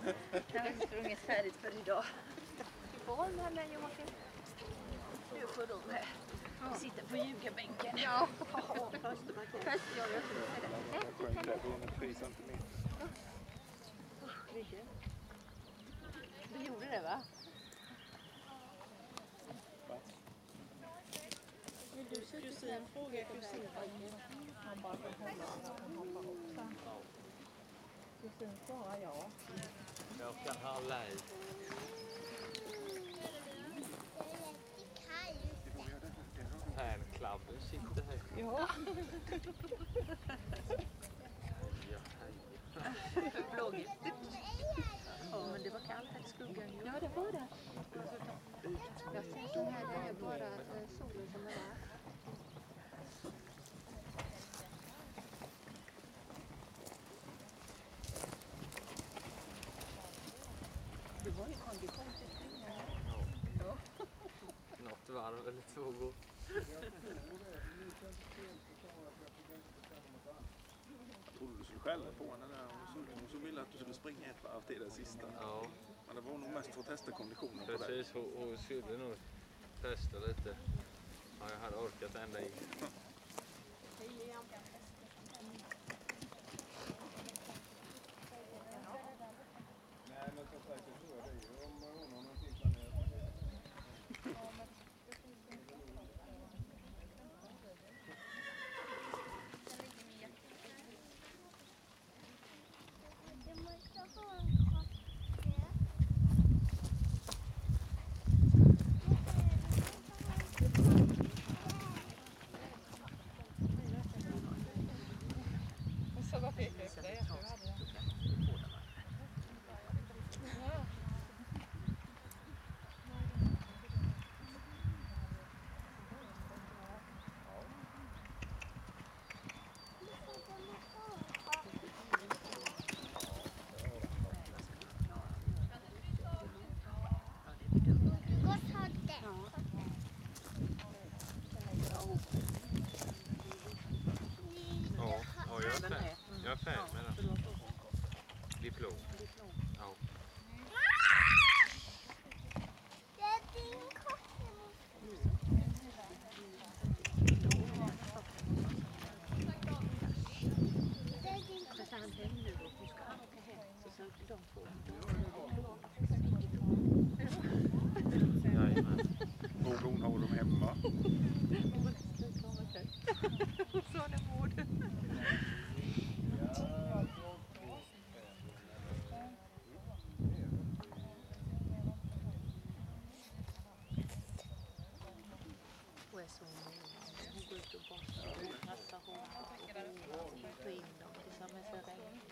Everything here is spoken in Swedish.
Jag har sprungit färdigt för idag. Du får hålla med Joakim. Du får du med. Vi sitter på ljugarbänken. Ja. Först jag gör det. Du gjorde det, va? Kusin frågar kusin. Han bara kan hålla. Kusin svarar ja. Jag kan hålla i. Fanklubben sitter här. Ja. Blågiftigt. Ja, men det var kallt här i skuggan. Ja, det var det. Jag ser som här, det är bara solen som är där. Det var ju kondition till springa. Ja. Något varv eller två går. Jag trodde du skulle skälla på henne där. Hon så ville att du skulle springa ett varv till det sista. Ja. Men det var nog mest för att testa konditionen på det. Precis, hon skulle nog testa lite. Ja, jag hade orkat ända in. Nej, men så sagt så är det ju om hon har någonting planerat. Så vad fick jag efter det? Ja, jag är färdig med den. Diplom. Ja. Det är din kotte. Det är din kotte. Så han hem nu och nu ska han åka hem. Så sökte de två. Jajamän. Vågar hon ha dem hemma? Så det borde. Och är så hon går ut och borstar och passar hon och få in dem tillsammans med regn.